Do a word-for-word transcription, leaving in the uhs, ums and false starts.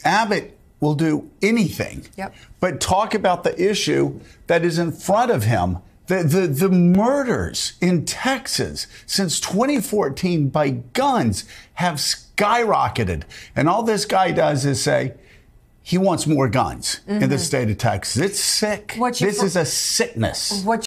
Abbott will do anything yep. but talk about the issue that is in front of him. The, the, the murders in Texas since twenty fourteen by guns have skyrocketed. And all this guy does is say he wants more guns mm-hmm. in the state of Texas. It's sick. What's this your, is a sickness. What's